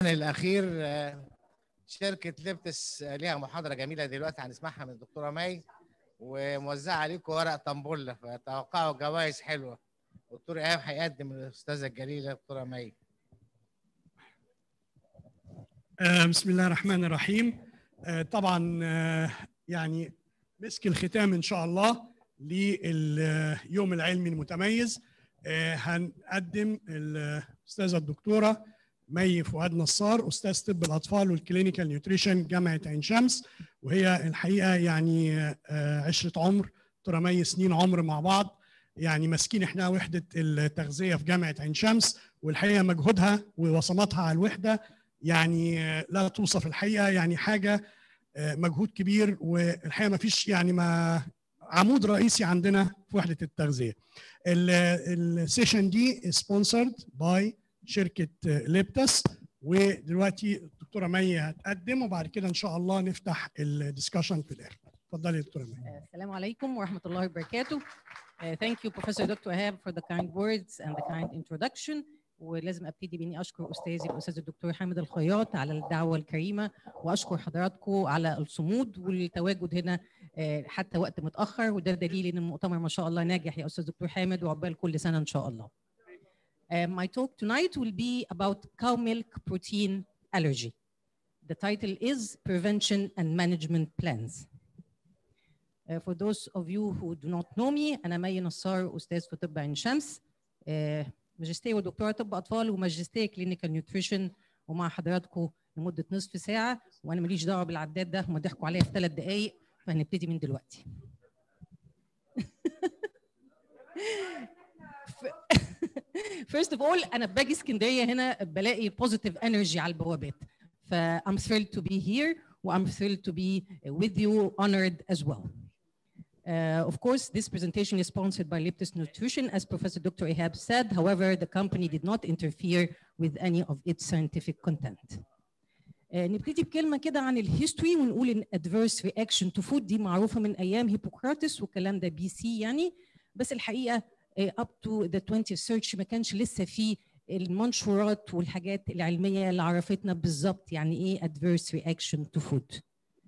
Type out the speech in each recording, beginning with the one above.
الأخير شركة ليبتس ليها محاضرة جميلة دلوقتي هنسمعها من الدكتورة مي، وموزعة عليكم ورق طنبولة، فتوقعوا جوائز حلوة. دكتور إيهاب هيقدم الأستاذة الجليلة دكتورة مي. بسم الله الرحمن الرحيم. طبعا يعني مسك الختام إن شاء الله لليوم العلمي المتميز. هنقدم الأستاذة الدكتورة مي فؤاد نصار، أستاذ طب الأطفال والكلينيكال نيوتريشن جامعة عين شمس، وهي الحقيقة يعني عشرة عمر. دكتورة مي سنين عمر مع بعض، يعني ماسكين احنا وحدة التغذية في جامعة عين شمس، والحقيقة مجهودها ووصماتها على الوحدة يعني لا توصف الحقيقة، يعني حاجة مجهود كبير، والحقيقة ما فيش يعني ما عمود رئيسي عندنا في وحدة التغذية. السيشن دي سبونسرد باي شركة ليبتس، ودلوقتي الدكتورة مي هتقدم، وبعد كده إن شاء الله نفتح الدسكشن في الآخر. اتفضلي يا دكتورة مي. السلام عليكم ورحمة الله وبركاته. Thank you Professor Dr. Ehab for the kind words and the kind introduction. ولازم ابتدي باني اشكر استاذي الاستاذ الدكتور حامد الخياط على الدعوه الكريمه، واشكر حضراتكم على الصمود والتواجد هنا حتى وقت متاخر، وده دليل ان المؤتمر ما شاء الله ناجح يا استاذ دكتور حامد، وعقبال كل سنه ان شاء الله. My talk tonight will be about cow milk protein allergy. The title is Prevention and Management Plans. For those of you who do not know me, أنا مي نصار، أستاذ في طب عين شمس، ماجستير ودكتوراه طب أطفال وماجستير كلينيكال نيوتريشن، ومع حضراتكم لمدة نصف ساعة، وأنا ماليش دعوة بالعداد ده، هم ضحكوا عليا في 3 دقايق، فهنبتدي من دلوقتي. First of all أنا باجي اسكندرية هنا بلاقي positive energy على البوابات، I'm thrilled to be here, I'm thrilled to be with you, honored as well. Of course, this presentation is sponsored by Liptus Nutrition, as Professor Dr. Ehab said. However, the company did not interfere with any of its scientific content. نبتدي بكلمة كده عن الهيستوري، ونقول إن adverse reaction to food دي معروفة من أيام هيبوكراتس، والكلام ده BC يعني، بس الحقيقة up to the 20th century ما كانش لسه في المنشورات والحاجات العلمية اللي عرفتنا بالظبط يعني إيه adverse reaction to food.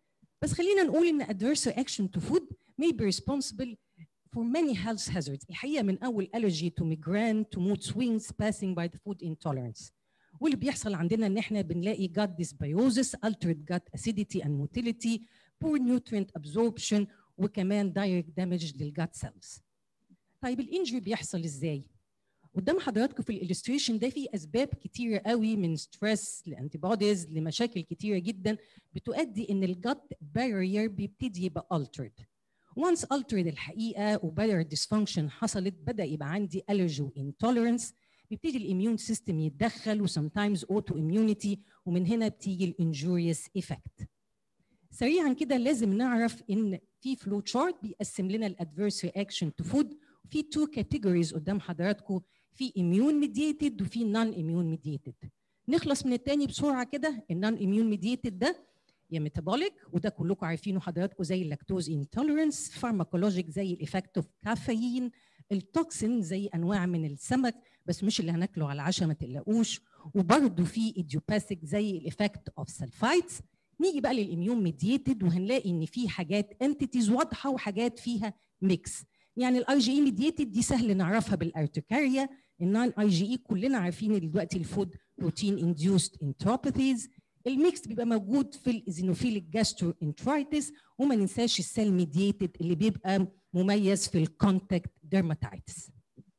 بس خلينا نقول إن adverse reaction to food may be responsible for many health hazards. الحقيقة من أول allergy to migraine to mood swings passing by the food intolerance. واللي بيحصل عندنا إن إحنا بنلاقي gut dysbiosis, altered gut acidity and motility, poor nutrient absorption، وكمان direct damage للgut cells. طيب الانجري بيحصل إزاي؟ قدام حضراتكم في الإلستريشن ده في أسباب كتيرة قوي، من ستريس لأنتيبوديز لمشاكل كتيرة جدا بتؤدي إن الجت بارير بيبتدي يبقى altered. once altered الحقيقة وبارير dysfunction حصلت، بدأ يبقى عندي allergy intolerance، بيبتدي الاميون سيستم يتدخل، وسمتايمز اوتو اميونيتي، ومن هنا بتيجي الانجوريوس ايفكت. سريعا كده لازم نعرف ان في فلو تشارت بيقسم لنا الادفيرس رياكشن تو فود، في 2 كاتيجوريز قدام حضراتكم، في اميون ميديتد وفي نون اميون ميديتد. نخلص من الثاني بسرعه كده. النون اميون ميديتد ده يا ميتابوليك، وده كلكم عارفينه حضراتكم، زي اللاكتوز انتوليرنس، فارماكولوجيك زي الايفكت اوف كافيين، التوكسين زي انواع من السمك بس مش اللي هناكله على العشاء ما تقلقوش، وبرده في ايديوباثيك زي الايفكت اوف سلفايتس. نيجي بقى للاميون ميديتد، وهنلاقي ان في حاجات انتيتيز واضحه وحاجات فيها ميكس. يعني الاي جي اي ميديتد دي سهل نعرفها بالارتكاريا، النون اي جي اي كلنا عارفين دلوقتي الفود بروتين انديوست انتروباثيز. الميكس بيبقى موجود في الايزينوفيليك جاسترو انترايتس، وما ننساش السيل ميديتد اللي بيبقى مميز في الكونتاكت ديرماتايتس.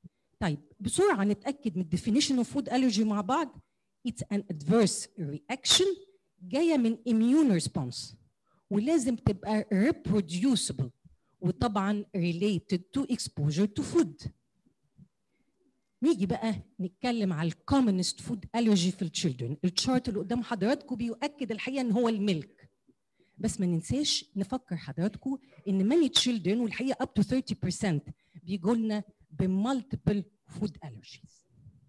طيب بسرعه نتاكد من الديفينيشن اوف فود الرجي مع بعض. It's an adverse reaction جايه من immune response، ولازم تبقى reproducible، وطبعا related to exposure to food. نيجي بقى نتكلم على الكومنست فود الرجي في التشيلدرن. الشارت اللي قدام حضراتكم بيؤكد الحقيقه ان هو الميلك، بس ما ننساش نفكر حضراتكم ان many children، والحقيقه up to 30% بيجوا لنا بمالتيبل فود الرجيز.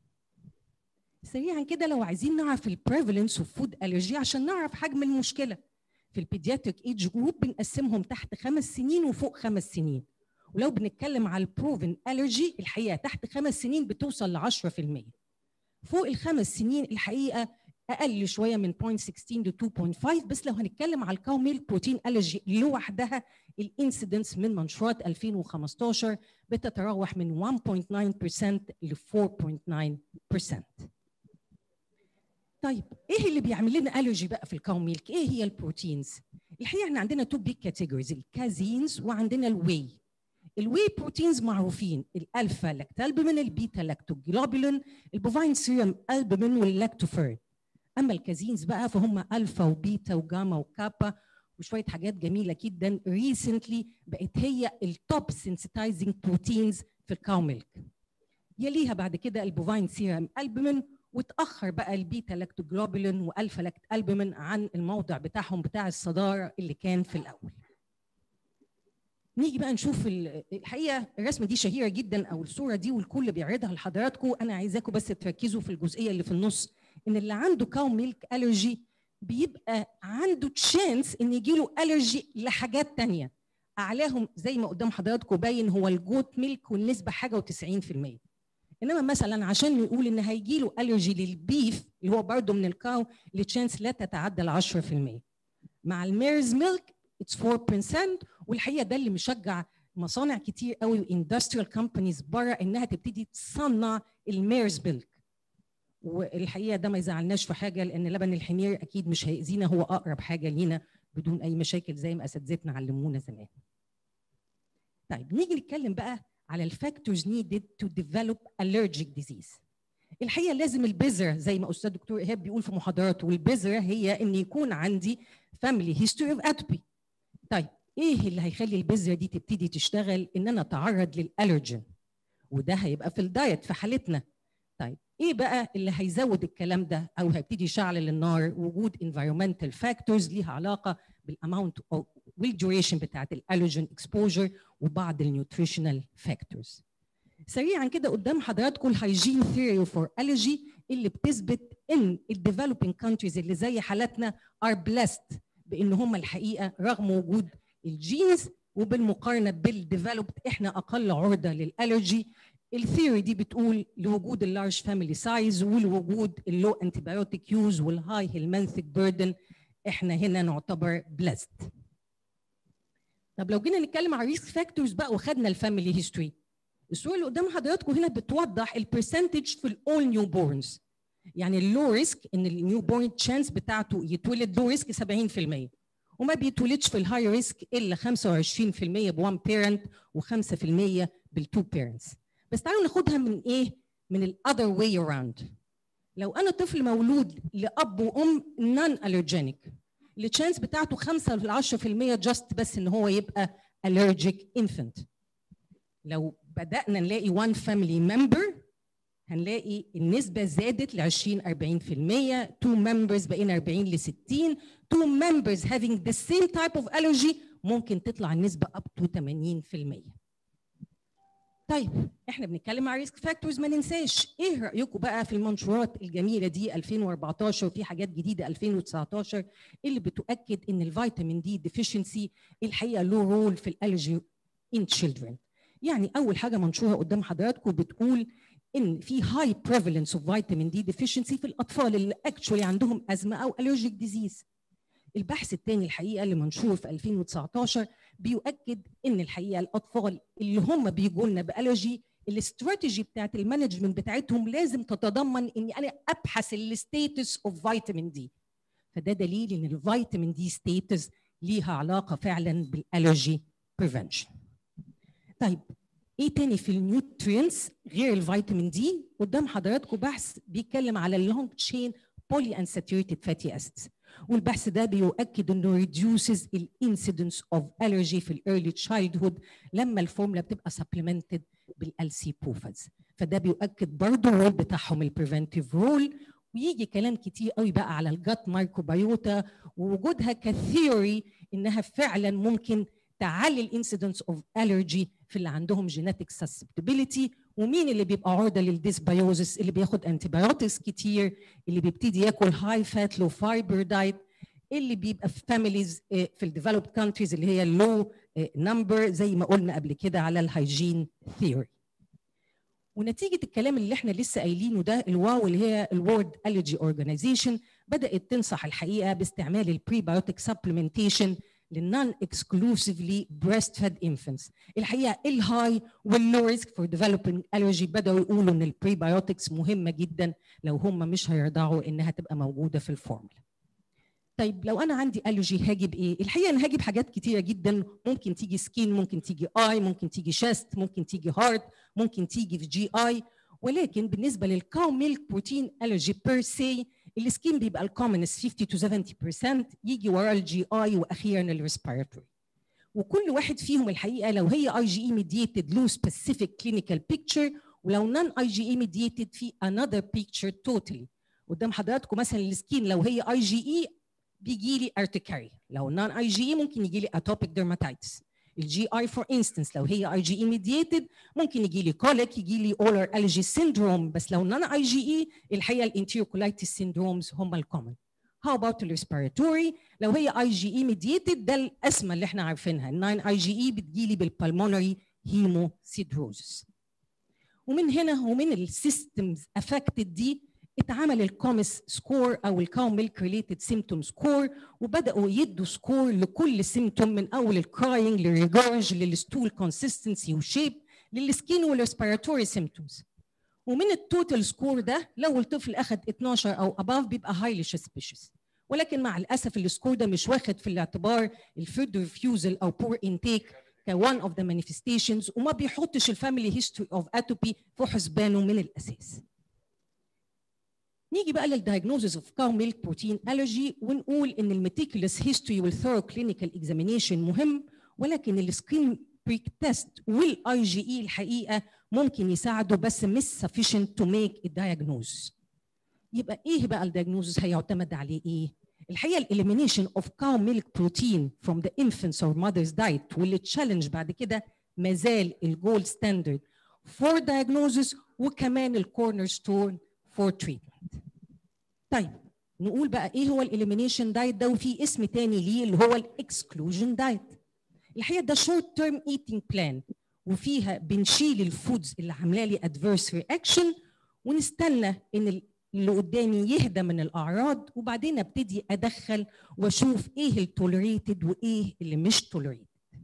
سريعا كده لو عايزين نعرف البريفالنس اوف فود الرجي عشان نعرف حجم المشكله، في البيدياتريك ايج جروب بنقسمهم تحت 5 سنين وفوق 5 سنين، ولو بنتكلم على البروفن الرجي الحقيقه تحت 5 سنين بتوصل ل 10%. فوق ال5 سنين الحقيقه اقل شويه من 0.16 ل 2.5. بس لو هنتكلم على الكاو ميلك بروتين الرجي لوحدها، الانسيدنس من منشورات 2015 بتتراوح من 1.9% ل 4.9%. طيب ايه اللي بيعمل لنا الرجي بقى في الكاو ميلك؟ ايه هي البروتينز؟ الحقيقه احنا عندنا تو بيج كاتيجوريز، الكازينز وعندنا الواي. الواي بروتينز معروفين، الالفا لاكتالبومين، البيتا لاكتوجلوبولين، البوفاين سيرم البومين واللاكتوفيرين. اما الكازينز بقى فهم الفا وبيتا وجاما وكابا وشويه حاجات جميله جدا ريسنتلي بقت هي التوب سنسيتايزنج بروتينز في الكاو ميلك. يليها بعد كده البوفاين سيرم البومين، وتاخر بقى البيتا لاكتوجلوبولين والفا لاكتالبومين عن الموضع بتاعهم بتاع الصداره اللي كان في الاول. نيجي بقى نشوف الحقيقه الرسمه دي شهيره جدا، او الصوره دي والكل بيعرضها لحضراتكم. انا عايزاكم بس تركزوا في الجزئيه اللي في النص، ان اللي عنده كاو ميلك الرجي بيبقى عنده تشانس ان يجيله الرجي لحاجات ثانيه، اعلاهم زي ما قدام حضراتكم باين هو الجوت ميلك والنسبه حاجه و90%. انما مثلا عشان نقول ان هيجيله الرجي للبيف اللي هو برضه من الكاو، التشانس لا تتعدى ال 10%. مع الميرز ميلك اتس 4%، والحقيقه ده اللي مشجع مصانع كتير قوي واندستريال كومبانيز بره انها تبتدي تصنع الميرز ميلك. والحقيقه ده ما يزعلناش في حاجه، لان لبن الحمير اكيد مش هيأذينا، هو اقرب حاجه لينا بدون اي مشاكل زي ما اساتذتنا علمونا زمان. طيب نيجي نتكلم بقى على الفاكتورز needed to develop allergic disease. الحقيقه لازم البذره زي ما استاذ دكتور ايهاب بيقول في محاضراته، والبذره هي ان يكون عندي family history of atopy. طيب ايه اللي هيخلي البذره دي تبتدي تشتغل؟ ان انا اتعرض للالرجين، وده هيبقى في الدايت في حالتنا. طيب ايه بقى اللي هيزود الكلام ده او هيبتدي يشعل النار؟ وجود environmental factors ليها علاقه بالاماونت والديوريشن بتاعت الالرجين اكسبوجر وبعض النيوتريشنال فاكتورز. سريعا كده قدام حضراتكم الهايجين ثيوري فور الرجي اللي بتثبت ان الديفلوبينج كانتريز اللي زي حالتنا ار بليست بان هم الحقيقه رغم وجود الجينز وبالمقارنه بالديفلوبد احنا اقل عرضه للالرجي. الثيوري دي بتقول لوجود اللارج فاميلي سايز ولوجود اللو انتيبيوتيك يوز والهاي هيلمانثيك بيردن احنا هنا نعتبر بليست. طب لو جينا نتكلم على ريسك فاكتورز بقى وخدنا الفاميلي هيستوري، الصوره اللي قدام حضراتكم هنا بتوضح البرسنتج في الاول نيو بورنز. يعني اللو ريسك ان النيو بورن تشانس بتاعته يتولد لو ريسك 70%، وما بيتولدش في الهاي ريسك الا 25% بوان بيرنت و5% بالتو بيرنتس. بس تعالوا ناخدها من ايه؟ من الاذر واي اراوند. لو انا طفل مولود لاب وام نون الرجينيك، التشانس بتاعته 5 ل 10% جاست بس ان هو يبقى الرجيك انفنت. لو بدأنا نلاقي one family member هنلاقي النسبة زادت ل 20-40%، 2 members بقينا 40 ل 60، 2 members having the same type of allergy ممكن تطلع النسبة up to 80%. طيب احنا بنتكلم على ريسك فاكتورز، ما ننساش ايه رأيكم بقى في المنشورات الجميلة دي 2014 وفي حاجات جديدة 2019 اللي بتؤكد ان الفيتامين دي ديفيشنسي الحقيقة له رول في الالرجي in children. يعني اول حاجه منشوره قدام حضراتكم بتقول ان في هاي بريفالنس اوف فيتامين دي ديفيشنسي في الاطفال اللي اكشولي عندهم ازمه او الرجيك ديزيز. البحث الثاني الحقيقه اللي منشور في 2019 بيؤكد ان الحقيقه الاطفال اللي هم بيجوا لنا بالرجي الاستراتيجي بتاعت المانجمنت بتاعتهم لازم تتضمن اني انا ابحث الستيتس اوف فيتامين دي. فده دليل ان الفيتامين دي ستيتس ليها علاقه فعلا بالالرجي بريفنشن. طيب ايه تاني في النيوترينز غير الفيتامين دي؟ قدام حضراتكم بحث بيتكلم على اللونج تشين بولي انساتوريتد فاتي اسيدز، والبحث ده بيؤكد انه reduces الانسيدنس اوف الرجي في الايرلي تشايلدهود لما الفورمولا بتبقى سبلمنتد بالالسيبوفاز. فده بيؤكد برضه الرول بتاعهم البريفنتيف رول. ويجي كلام كتير قوي بقى على الجات مايكروبيوتا ووجودها كثيوري انها فعلا ممكن تعلي الانسيدنس اوف الرجي في اللي عندهم جينيتك سسبتبيليتي. ومين اللي بيبقى عرضه للديسبيوزس؟ اللي بياخد انتيبيوتكس كتير، اللي بيبتدي ياكل هاي فات لو فايبر دايت، اللي بيبقى في فاميليز في الديفلوبد كانتريز اللي هي اللو نمبر زي ما قلنا قبل كده على الهايجين ثيوري. ونتيجه الكلام اللي احنا لسه قايلينه ده الواو اللي هي الورد الرجي اورجانيزيشن بدات تنصح الحقيقه باستعمال البريبايوتيك سبلمنتيشن للنون اكسكلوسيفلي بريست فيد انفنتس. الحقيقه الهاي واللو ريسك فور ديفلوبينج الرجي بداوا يقولوا ان البريبايوتكس مهمه جدا لو هم مش هيرضعوا انها تبقى موجوده في الفورمولا. طيب لو انا عندي الرجي هاجي بايه؟ الحقيقه انا هاجي بحاجات كتيره جدا، ممكن تيجي سكين، ممكن تيجي اي، ممكن تيجي شيست، ممكن تيجي هارت، ممكن تيجي في جي اي. ولكن بالنسبه للكاو ميلك بروتين الرجي بير سي، السكين بيبقى الكومنس 50 to 70%، يجي وراه الجي اي، واخيرا الريسبيراتوري. وكل واحد فيهم الحقيقه لو هي اي جي اي ميديتد له سبيسيفيك كلينيكال بيكتشر، ولو نون اي جي اي ميديتد في انذر بيكتشر توتالي. قدام حضراتكم مثلا السكين لو هي اي جي اي بيجي لي ارتكاريا، لو نون اي جي اي ممكن يجي لي اتوبيك ديرماتايتس. الجي اي فور انستنس لو هي اي جي اي ميديتد ممكن يجي لي كوليك، يجي لي اولر الجي سيندروم. بس لو نون اي جي اي الحقيقه الانتيروكولايتس سيندرومز هم الكومن. How about الريسبيراتوري؟ لو هي اي جي اي ميديتد ده الاسمى اللي احنا عارفينها، ال9 اي جي اي بتجيلي بالبلمونري هيموسيدروزس. ومن هنا ومن السيستمز افكتد دي اتعمل الكومس سكور او الكاو ميلك ريليتد سيمتوم سكور، وبداوا يدوا سكور لكل سيمتوم من اول الكراينج للريجورج للستول كونسيستنسي وشيب للسكين والريسبيراتوري سيمتومز. ومن التوتال سكور ده لو الطفل اخذ 12 او اباف بيبقى هايلي سسبيشس. ولكن مع الاسف السكور ده مش واخد في الاعتبار الفود ريفيوزل او بور انتيك كone of the manifestations، وما بيحطش الفاميلي هيستوري اوف اتوبي في حسبانه من الاساس. نيجي بقى للدايجنوزز اوف كاو ميلك بروتين الرجي، ونقول ان الميتيكولس هيستوري والثورو كلينيكال اكزامينيشن مهم، ولكن السكرين بريك تيست والاي جي اي الحقيقه ممكن يساعدوا بس مش sufficient to make a diagnosis. يبقى ايه بقى الدايجنوزس هيعتمد عليه ايه؟ الحقيقه الاليمينيشن اوف كاو ميلك بروتين from the infant's or mother's diet واللي تشالنج بعد كده ما زال الجولد ستاندرد for diagnosis وكمان الكورنر ستون for treatment. طيب نقول بقى ايه هو الاليمينيشن دايت ده، وفي اسم تاني ليه اللي هو الاكسكلوجن دايت. الحقيقه ده شورت تيرم ايتنج بلان، وفيها بنشيل الفودز اللي عامله لي ادفيرس رياكشن، ونستنى ان اللي قدامي يهدى من الاعراض، وبعدين ابتدي ادخل واشوف ايه التوليريتد وايه اللي مش توليريتد.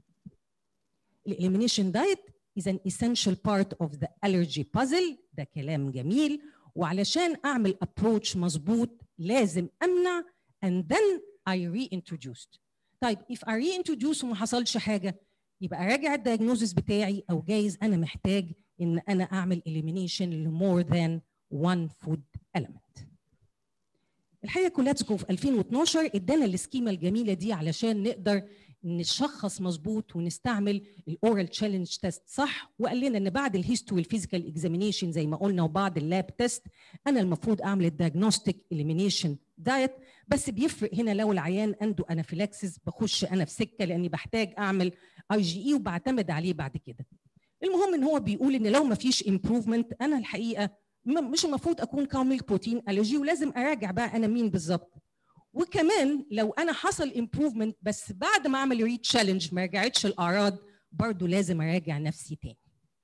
الاليمينيشن دايت is an essential part of the allergy puzzle. ده كلام جميل، وعلشان اعمل ابروتش مظبوط لازم امنع and then I reintroduced. طيب if I reintroduce وما حصلش حاجه، يبقى راجع الدايجنوزس بتاعي، او جايز انا محتاج ان انا اعمل elimination ل more than one food element. الحقيقه كولاتسكو في 2012 ادانا السكيما الجميله دي علشان نقدر نشخص مظبوط ونستعمل الاورال تشالنج تيست صح، وقال لنا ان بعد الهيستوري والفيزيكال اكزامينيشن زي ما قلنا وبعد اللاب تيست انا المفروض اعمل الدايجنوستيك اليمينيشن دايت. بس بيفرق هنا لو العيان عنده انافيلاكسس بخش انا في سكه لاني بحتاج اعمل اي جي اي وبعتمد عليه بعد كده. المهم ان هو بيقول ان لو ما فيش امبروفمنت انا الحقيقه مش المفروض اكون كاو ميلك بروتين الرجي، ولازم اراجع بقى انا مين بالظبط. وكمان لو انا حصل امبروفمنت بس بعد ما اعمل ري تشالنج ما رجعتش الاعراض، برضو لازم اراجع نفسي تاني.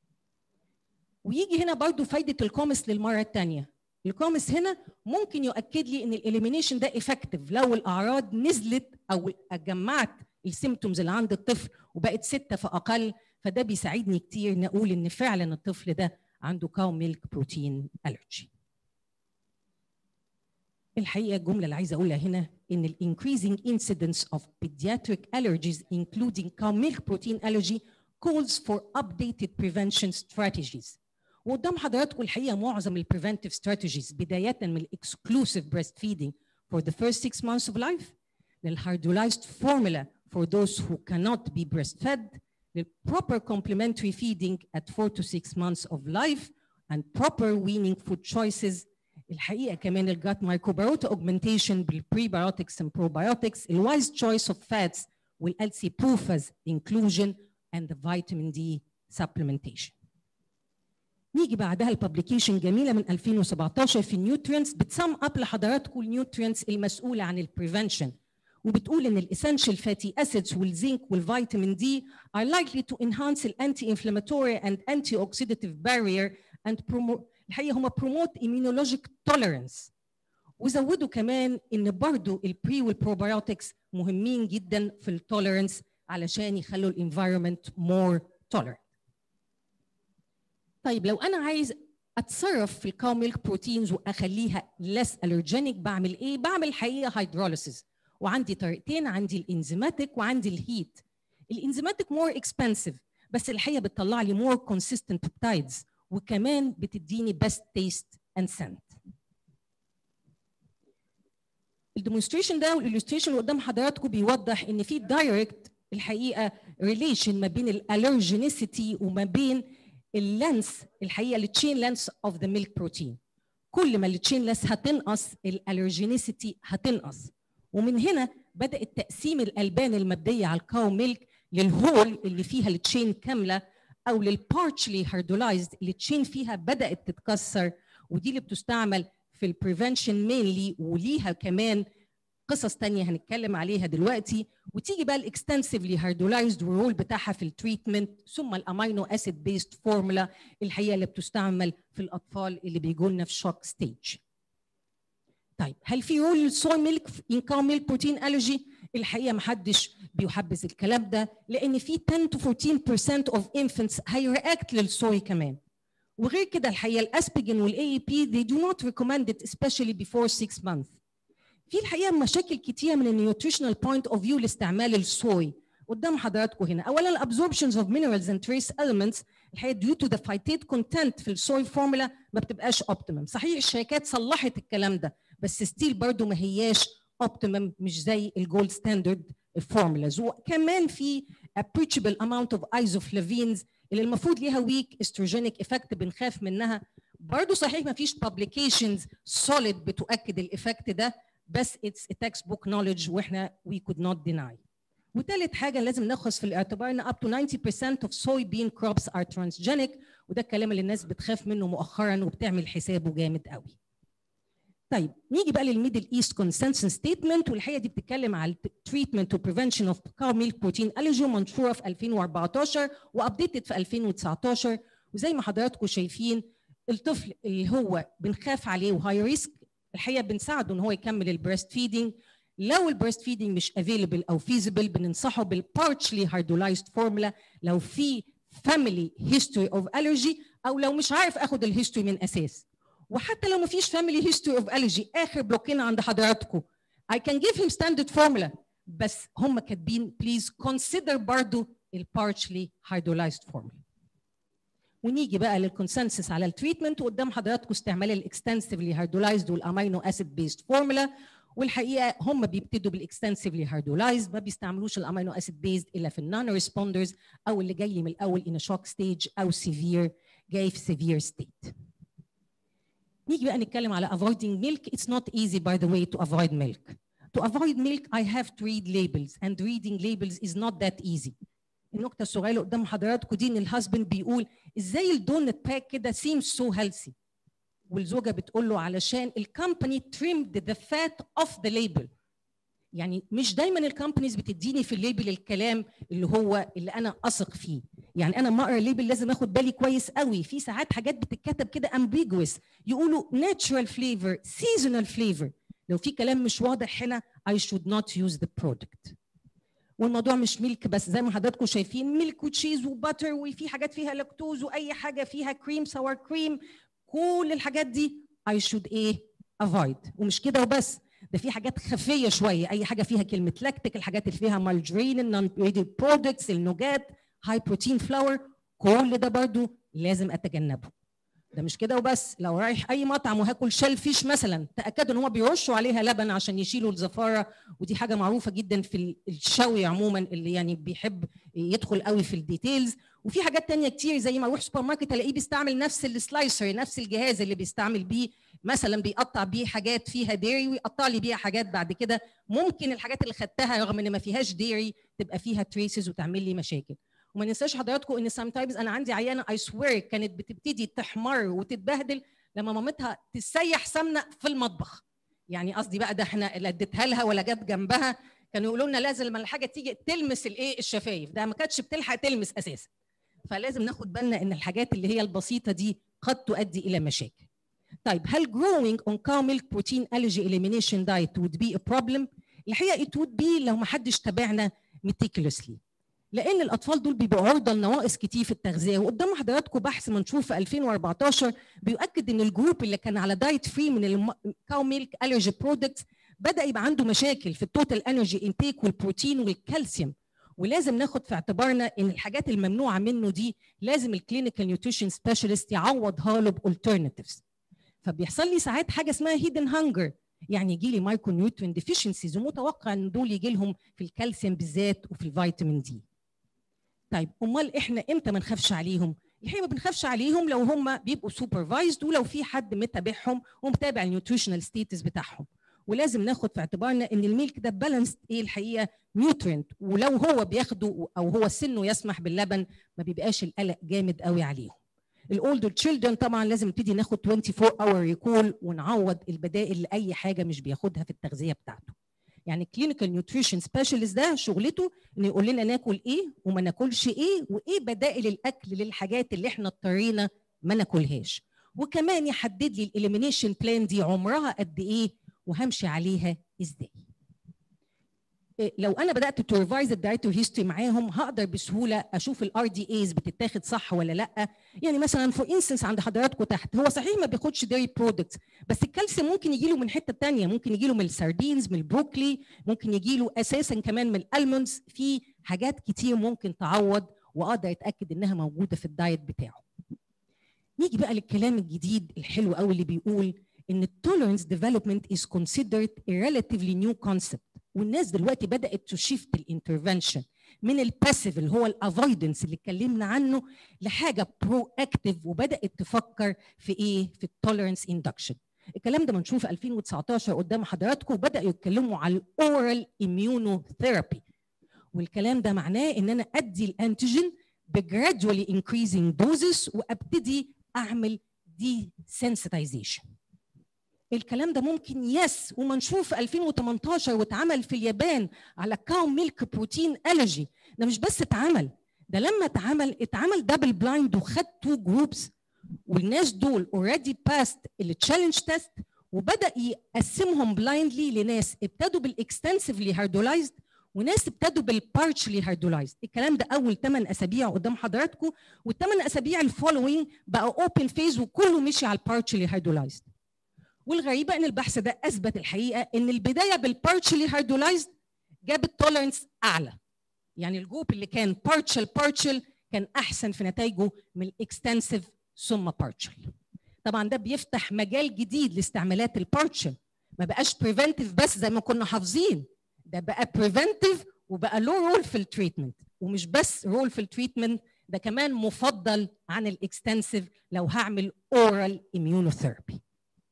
ويجي هنا برضو فايده الكومس للمره الثانيه. الكومس هنا ممكن يؤكد لي ان الاليمينيشن ده افكتيف لو الاعراض نزلت او جمعت السيمتومز اللي عند الطفل وبقت 6 فاقل، فده بيساعدني كتير نقول ان فعلا الطفل ده عنده كاو ميلك بروتين الرجي. الحقيقه الجمله اللي عايزه اقولها هنا ان ال increasing incidence of pediatric allergies including cow milk protein allergy calls for updated prevention strategies. وقدام حضراتكم الحقيقه معظم ال preventive strategies بدايه من ال exclusive breastfeeding for the first 6 months of life، لل hydrolyzed formula for those who cannot be breastfed، لل proper complementary feeding at 4 to 6 months of life and proper weaning food choices. الحقيقه كمان الجات مايكروبيوتا اوجمنتيشن بالبريبيوتكس اند بروبيوتكس، الوايز تشويس اوف فاتس والالسي بروفاز انكلوجن اند ذا فيتامين دي سبلمنتيشن. نيجي بعدها الببليكيشن جميله من 2017 في النيوترينتس بتسم اب لحضراتكم النيوترينتس المسؤوله عن البريفنشن، وبتقول ان الاسنشال فاتي اسيدز والزنك والفيتامين دي are likely to enhance the anti-inflammatory and antioxidative barrier and promote الحقيقه هم promote immunologic tolerance. وزودوا كمان ان برضو البري والبروبايوتكس مهمين جدا في التوليرنس علشان يخلوا الانفايرمنت مور توليرنت. طيب لو انا عايز اتصرف في الكاو ميلك بروتينز واخليها less allergenic بعمل ايه؟ بعمل الحقيقه هيدروليسيس، وعندي طريقتين، عندي الانزيماتيك وعندي الهيت. الانزيماتيك مور اكسبنسيف بس الحقيقه بتطلع لي مور كونسيستنت بيبتايدز وكمان بتديني best taste and scent. الديمونستريشن ده والإليستريشن اللي قدام حضراتكم بيوضح ان في دايركت الحقيقه ريليشن ما بين الالرجينيسيتي وما بين اللانس الحقيقه التشين لانس اوف ذا ميلك بروتين. كل ما التشين لانس هتنقص الالرجينيسيتي هتنقص، ومن هنا بدات تقسيم الالبان الماديه على الكاو ميلك للهول اللي فيها التشين كامله او للبارشلي هاردولايزد اللي التشين فيها بدات تتكسر، ودي اللي بتستعمل في البريفنشن مينلي وليها كمان قصص تانية هنتكلم عليها دلوقتي. وتيجي بقى الاكستنسيفلي هاردولايزد والرول بتاعها في التريتمنت، ثم الامينو اسيد بيست فورمولا الحقيقه اللي بتستعمل في الاطفال اللي بيجوا لنا في شوك ستيج. طيب هل في رول للصويا ميلك ان كاو ميلك بروتين الرجي؟ الحقيقه ما حدش بيحبذ الكلام ده، لان في 10 to 14% of infants هيرياكت للصويا كمان. وغير كده الحقيقه الاسبيجين والاي بي they do not recommend it especially before 6 months. في الحقيقه مشاكل كتيره من النيوتريشنال بوينت اوف فيو لاستعمال الصويا قدام حضراتكم هنا. اولا الابزوربشنز اوف minerals and trace elements الحقيقه due to the phytate content في الصويا فورمولا ما بتبقاش اوبتيمم. صحيح الشركات صلحت الكلام ده بس ستيل برضو ما هياش اوبتيمم، مش زي الجولد ستاندرد فورمولاز. وكمان في appreciable amount of isoflavines اللي المفروض ليها ويك استروجينيك افكت بنخاف منها. برضو صحيح ما فيش publications solid بتؤكد الافكت ده، بس it's a textbook knowledge واحنا we could not deny. وثالث حاجه لازم ناخذ في الاعتبار ان up to 90% of soybean crops are transgenic، وده الكلام اللي الناس بتخاف منه مؤخرا وبتعمل حسابه جامد قوي. طيب نيجي بقى للميدل ايست كونسنسس ستيتمنت، والحقيقه دي بتتكلم على التريتمنت وبريفنشن اوف كاو ميلك بروتين الرجي، منشوره في 2014 وابديتد في 2019. وزي ما حضراتكم شايفين الطفل اللي هو بنخاف عليه وهاي ريسك الحقيقه بنساعده ان هو يكمل البريست فيدنج. لو البريست فيدنج مش افيلبل او فيزبل بننصحه بالبارشلي هاردولايزد فورمولا لو في فاميلي هيستوري اوف الرجي، او لو مش عارف اخد الهيستوري من اساس. وحتى لو ما فيش فاميلي هيستوري اوف الرجي اخر بلوكين عند حضراتكم I can give him standard formula، بس هم كاتبين بليز كونسيدر برضو البارشلي هاردولايزد فورمولا. ونيجي بقى للكونسنسس على التريتمنت، وقدام حضراتكم استعمال الاكستنسيفلي هاردولايزد والامينو اسيد بيست فورمولا. والحقيقه هم بيبتدوا بالاكستنسيفلي هاردولايزد، ما بيستعملوش الامينو اسيد بيست الا في النون ريسبوندرز او اللي جاي من الاول ان شوك ستيج او سيفير جاي في سيفير ستيت. نيجي بقى نتكلم على avoiding milk. It's not easy by the way to avoid milk. To avoid milk I have to read labels and reading labels is not that easy. النقطة الصغيرة اللي قدام حضراتكم دي ان الهازبند بيقول ازاي الدونت باك كده seems so healthy، والزوجة بتقول له علشان الكمباني trimmed the fat off the label. يعني مش دايما الكمبانيز بتديني في الليبل الكلام اللي انا اثق فيه. يعني انا ما اقرا الليبل لازم اخد بالي كويس قوي. في ساعات حاجات بتتكتب كده ambiguous، يقولوا natural flavor seasonal flavor. لو في كلام مش واضح هنا I should not use the product. والموضوع مش ميلك بس، زي ما حضراتكم شايفين ميلك وتشيز وباتر وفي حاجات فيها لاكتوز واي حاجه فيها كريم سوار كريم، كل الحاجات دي I should avoid. ومش كده وبس، ده في حاجات خفيه شويه، اي حاجه فيها كلمه لاكتيك، الحاجات اللي فيها مارجرين، النون بريدد برودكتس، النوجات، هاي بروتين فلاور، كل ده برضو لازم اتجنبه. ده مش كده وبس، لو رايح اي مطعم وهاكل شيل فيش مثلا تاكدوا ان هم بيرشوا عليها لبن عشان يشيلوا الزفاره، ودي حاجه معروفه جدا في الشوي عموما اللي يعني بيحب يدخل قوي في الديتيلز. وفي حاجات تانية كتير زي ما اروح سوبر ماركت الاقيه بيستعمل نفس السلايسر، نفس الجهاز اللي بيستعمل بيه مثلا بيقطع بيه حاجات فيها ديري ويقطع لي بيها حاجات بعد كده ممكن الحاجات اللي خدتها رغم ان ما فيهاش ديري تبقى فيها تريسز وتعمل لي مشاكل. وما ننساش حضراتكم ان sometimes انا عندي عيانه اي سوير كانت بتبتدي تحمر وتتبهدل لما مامتها تسيح سمنه في المطبخ. يعني قصدي بقى ده احنا لا اديتها لها ولا جت جنبها، كانوا يقولوا لنا لازم لما الحاجه تيجي تلمس الشفايف، ده ما كانتش بتلحق تلمس اساسا. فلازم ناخد بالنا ان الحاجات اللي هي البسيطه دي قد تؤدي الى مشاكل. طيب هل growing on cow milk protein allergy elimination diet would be a problem؟ الحقيقه it would be لو ما حدش تابعنا meticulously، لان الاطفال دول بيبقوا عرضه لنواقص كتير في التغذيه. وقدام حضراتكم بحث منشور في 2014 بيؤكد ان الجروب اللي كان على دايت فري من الكاو ميلك الرجي برودكتس بدا يبقى عنده مشاكل في التوتال انرجي انتيك والبروتين والكالسيوم. ولازم ناخد في اعتبارنا ان الحاجات الممنوعه منه دي لازم الكلينيكال نيوتريشن سبيشالست يعوضها له بالترناتيفز. فبيحصل لي ساعات حاجه اسمها هيدن هانجر، يعني يجي لي مايكرو نيوترين ديفيشنسيز ومتوقع ان دول يجي لهم في الكالسيوم بالذات وفي الفيتامين دي. طيب امال احنا امتى ما نخافش عليهم؟ الحقيقه ما بنخافش عليهم لو هم بيبقوا سوبرفايزد ولو في حد متابعهم ومتابع النيوتريشنال ستيتس بتاعهم. ولازم ناخد في اعتبارنا ان الميلك ده بالانسد ايه الحقيقه نيوترينت، ولو هو بياخده او هو سنه يسمح باللبن ما بيبقاش القلق جامد قوي عليهم. الاولدر تشيلدرن طبعا لازم نبتدي ناخد 24 اور ريكول ونعوض البدائل لاي حاجه مش بياخدها في التغذيه بتاعته. يعني كلينيكال نيوتريشن سبيشالست ده شغلته انه يقول لنا ناكل ايه وما ناكلش ايه، وايه بدائل الاكل للحاجات اللي احنا اضطرينا ما ناكلهاش، وكمان يحدد لي الاليمينيشن بلان دي عمرها قد ايه وهمشي عليها ازاي. لو انا بدات تو ريفايز الدايتري هيستوري معاهم هقدر بسهوله اشوف الار دي ايز بتتاخد صح ولا لا. يعني مثلا فور انستنس عند حضراتكم تحت هو صحيح ما بياخدش ديري برودكتس، بس الكالسيوم ممكن يجي له من حته ثانيه، ممكن يجي له من الساردينز، من البروكلي، ممكن يجي له اساسا كمان من الالموندز. في حاجات كتير ممكن تعوض واقدر اتاكد انها موجوده في الدايت بتاعه. نيجي بقى للكلام الجديد الحلو قوي اللي بيقول ان التوليرنس ديفلوبمنت از كونسيدرد a relatively new concept، والناس دلوقتي بدات تشيفت الانترفنشن من الباسيف اللي هو الافويدنس اللي اتكلمنا عنه لحاجه برو اكتيف، وبدات تفكر في ايه؟ في التوليرنس اندكشن. الكلام ده منشوف في 2019 قدام حضراتكم، وبداوا يتكلموا على الاورال اميونوثيرابي. والكلام ده معناه ان انا ادي الانتيجين بجرادولي انكريزنج دوزز وابتدي اعمل دي سنسيتايزيشن. الكلام ده ممكن يس، ومنشوف في 2018 واتعمل في اليابان على كاو ميلك بروتين الرجي. ده مش بس اتعمل، ده لما اتعمل دبل بلايند وخد 2 جروبس، والناس دول اوريدي باست التشالنج تيست، وبدا يقسمهم بلايندلي لناس ابتدوا بالاكستنسفلي هاردولايزد وناس ابتدوا بالبارشلي هاردولايزد. الكلام ده اول 8 اسابيع قدام حضراتكم، وال8 اسابيع الفولوينج بقى اوبن فيز وكله مشي على البارشلي هاردولايزد. والغريبه ان البحث ده اثبت الحقيقه ان البدايه بالبارشلي هاردولايزد جابت تولرنس اعلى. يعني الجروب اللي كان بارشل كان احسن في نتائجه من الاكستنسيف ثم بارشل. طبعا ده بيفتح مجال جديد لاستعمالات البارشل، ما بقاش بريفنتيف بس زي ما كنا حافظين، ده بقى بريفنتيف وبقى له رول في التريتمنت، ومش بس رول في التريتمنت، ده كمان مفضل عن الاكستنسيف لو هعمل اورال اميونوثيرابي.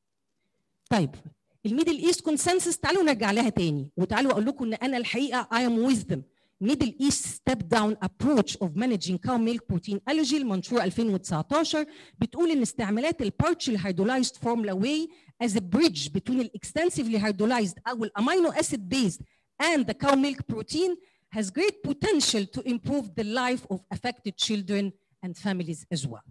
طيب الميدل ايست كونسنسس تعالوا نرجع لها تاني، وتعالوا اقول لكم ان انا الحقيقه I am with them. Middle East Step Down Approach of Managing Cow Milk Protein Allergy المنشور 2019 بتقول ان استعمالات البارشل هيدرولايزد فورمولا واي as a bridge between the extensively hydrolyzed او الامينو اسيد based and the cow milk protein has great potential to improve the life of affected children and families as well.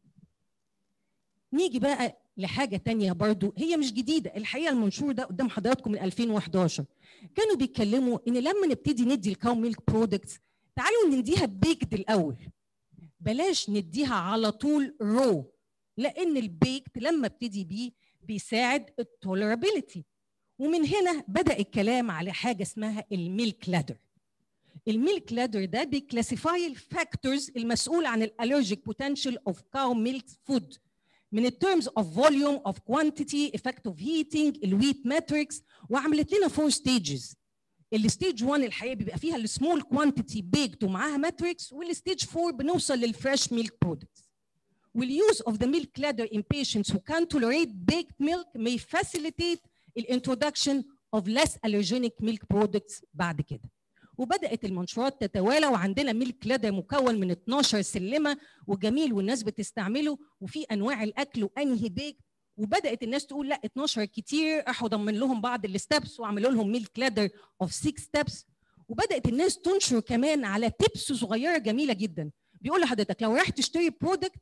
نيجي بقى لحاجة تانية برضو هي مش جديدة، الحقيقة المنشور ده قدام حضراتكم من 2011 كانوا بيتكلموا إن لما نبتدي ندي الكاو ميلك برودكتس تعالوا نديها بيكد الأول، بلاش نديها على طول رو، لأن البيكد لما ابتدي بيه بيساعد التولرابيلتي. ومن هنا بدأ الكلام على حاجة اسمها الميلك لادر. الميلك لادر ده بيكلاسيفاي الفاكتورز المسؤول عن الالرجيك بوتنشال اوف كاو ميلك فود من التيرمز اوف فوليوم اوف كوانتيتي افكت اوف هيتنج الويت ماتريكس، وعملت لنا 4 ستيجز. الستيج 1 الحقيقه بيبقى فيها السمول كوانتيتي بيكد ومعاها ماتريكس، والستيج 4 بنوصل للفريش ميلك برودكتس. والuse of the milk ladder in patients who can tolerate baked milk may facilitate the introduction of less allergenic milk products بعد كده. وبدأت المنشورات تتوالى، وعندنا ميلك لادر مكون من 12 سلمة وجميل والناس بتستعمله، وفي أنواع الأكل وأنهي بيك. وبدأت الناس تقول لا 12 كتير، راحوا ضمن لهم بعض الستبس وعملوا لهم ميلك لادر اوف 6 ستبس. وبدأت الناس تنشر كمان على تيبس صغيرة جميلة جدا، بيقول لحضرتك لو رايح تشتري برودكت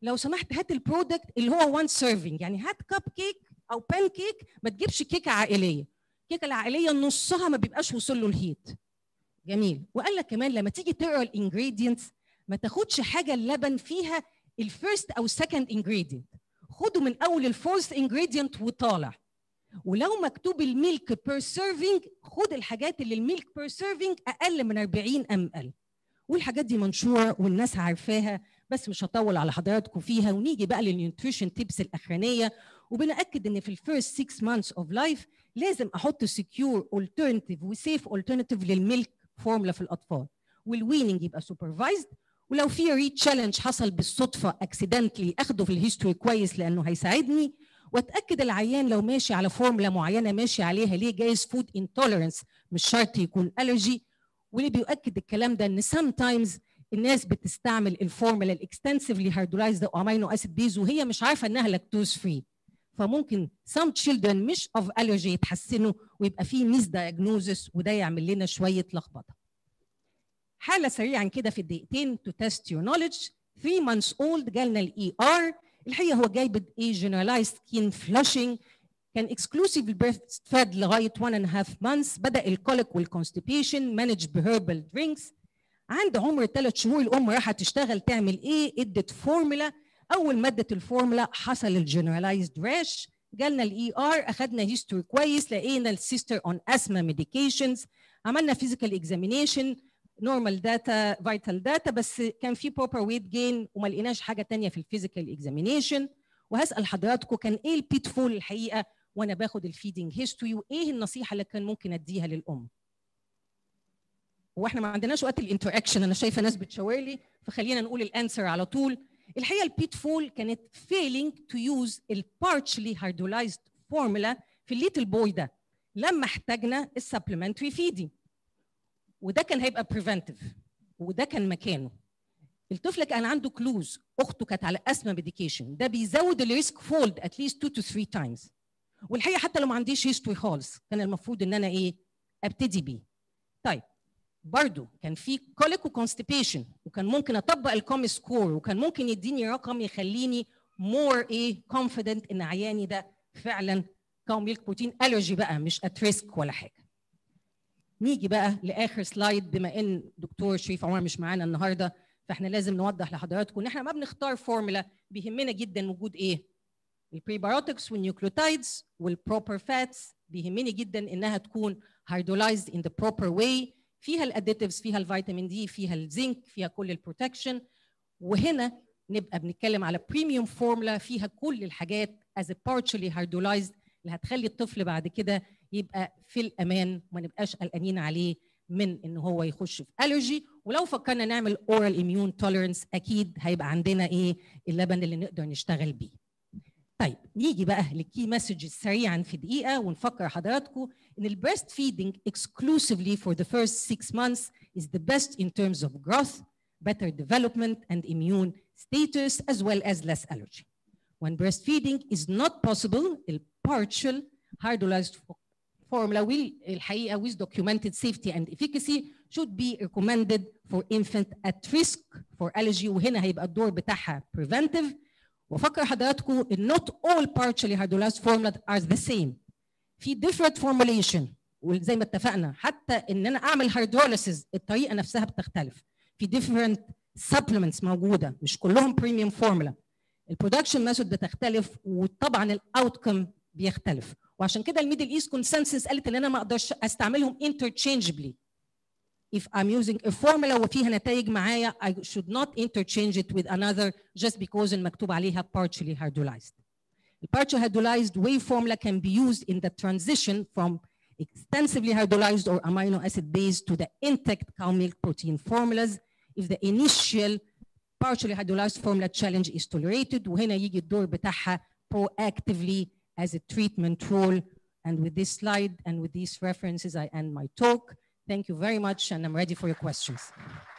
لو سمحت هات البرودكت اللي هو 1 سيرفنج، يعني هات كاب كيك او بان كيك، ما تجيبش كيكه عائليه. الكيكه العائليه نصها ما بيبقاش وصل له الهيت. جميل. وقال لك كمان لما تيجي تقرا الانجريدينتس ما تاخدش حاجه اللبن فيها الفيرست او السكند انجريدينت، خده من اول الفورث انجريدينت وطالع. ولو مكتوب الميلك بير سيرفينج خد الحاجات اللي الميلك بير سيرفينج اقل من 40 ml. والحاجات دي منشوره والناس عارفاها، بس مش هطول على حضراتكم فيها. ونيجي بقى للنيوتريشن تيبس الاخرانيه، وبنأكد ان في الفيرست 6 مانثس اوف لايف لازم احط سكيور اولترناتيف وسيف اولترناتيف للميلك فورمولا في الاطفال، والويننج يبقى سوبرفايزد. ولو في ري تشالنج حصل بالصدفه اكسيدنتلي اخده في الهيستوري كويس لانه هيساعدني. واتاكد العيان لو ماشي على فورمولا معينه ماشي عليها ليه، جايز فود انتوليرنس مش شرط يكون الرجي. واللي بيؤكد الكلام ده ان sometimes الناس بتستعمل الفورمولا الاكستنسively hydrolyzed امينو اسيد بيز وهي مش عارفه انها لاكتوز فري، فممكن some children مش of allergy يتحسنوا ويبقى فيه ميس diagnosis، وده يعمل لنا شويه لخبطه. حاله سريعا كده في الدقيقتين to test your knowledge. 3 months old جالنا الاي ار، الحقيقه هو جاي بايه generalized skin flushing، كان exclusive breast fed لغايه 1.5 months، بدا الكوليك والكونستيبيشن مانج بهيربال درينكس. عند عمر 3 شهور الام راحت تشتغل تعمل ايه؟ ادت فورمولا. اول ما ادت الفورمولا حصل الجنرالايزد راش، جالنا الاي ار، اخذنا هيستوري كويس، لقينا السيستر اون اسما ميديكيشنز، عملنا فيزيكال اكزامينيشن نورمال داتا فيتال داتا، بس كان في بروبر ويت جين وما لقيناش حاجه ثانيه في الفيزيكال اكزامينيشن. وهسال حضراتكم كان ايه البيت فول الحقيقه وانا باخد الفيدنج هيستوري، وايه النصيحه اللي كان ممكن اديها للام. واحنا ما عندناش وقت الانتراكشن، انا شايفه ناس بتشاور لي، فخلينا نقول الانسر على طول. الحقيقه البيت فول كانت failing to use البارشلي hydrolyzed formula في الليتل بوي ده لما احتاجنا السبلمنتري فيدنج، وده كان هيبقى بريفنتيف وده كان مكانه. الطفل كان عنده كلوز، اخته كانت على اسما ميديكيشن، ده بيزود الريسك فولد اتليست 2 to 3 times. والحقيقه حتى لو ما عنديش هيستوري خالص كان المفروض ان انا ايه؟ ابتدي بيه. طيب برضو كان في كوليك وكونستيبيشن، وكان ممكن اطبق الكوم سكور، وكان ممكن يديني رقم يخليني مور ايه كونفيدنت ان عياني ده فعلا كوم ميلك بروتين الرجي بقى مش ات ريسك ولا حاجه. نيجي بقى لاخر سلايد، بما ان دكتور شريف عمر مش معانا النهارده فاحنا لازم نوضح لحضراتكم ان احنا ما بنختار فورمولا، بيهمنا جدا وجود ايه؟ البريبايوتكس والنيوكليوتايدز والبروبر فاتس، بيهمني جدا انها تكون hydrolyzed in the proper way، فيها الاديتيفز، فيها الفيتامين دي، فيها الزنك، فيها كل البروتكشن. وهنا نبقى بنتكلم على بريميوم فورمولا فيها كل الحاجات as a partially hydrolyzed اللي هتخلي الطفل بعد كده يبقى في الامان وما نبقاش قلقانين عليه من ان هو يخش في الرجي. ولو فكرنا نعمل اورال اميون توليرنس اكيد هيبقى عندنا ايه؟ اللبن اللي نقدر نشتغل بيه. طيب نيجي بقى للكي مسجز سريعا في دقيقه ونفكر حضراتكم ان البريست فيدنج exclusively for the first 6 months is the best in terms of growth, better development and immune status as well as less allergy. When breastfeeding is not possible, the partial hydrolyzed formula will الحقيقه with documented safety and efficacy should be recommended for infant at risk for allergy، وهنا هيبقى الدور بتاعها preventive. وفكر حضراتكم ان not all partially hydrolyzed formulas are the same. في different formulation، وزي ما اتفقنا حتى ان انا اعمل hydrolysis الطريقه نفسها بتختلف. في different supplements موجوده، مش كلهم premium formula. البرودكشن ميثود بتختلف، وطبعا الاوتكم بيختلف. وعشان كده الميدل ايست كونسنسس قالت ان انا ما اقدرش استعملهم interchangeably. If I'm using a formula وفيها نتائج معايا I should not interchange it with another just because المكتوب عليها partially hydrolyzed. The partially hydrolyzed whey formula can be used in the transition from extensively hydrolyzed or amino acid based to the intact cow milk protein formulas if the initial partially hydrolyzed formula challenge is tolerated. وهنا يجي الدور بتاعها proactively as a treatment role. And with this slide and with these references I end my talk. Thank you very much and I'm ready for your questions.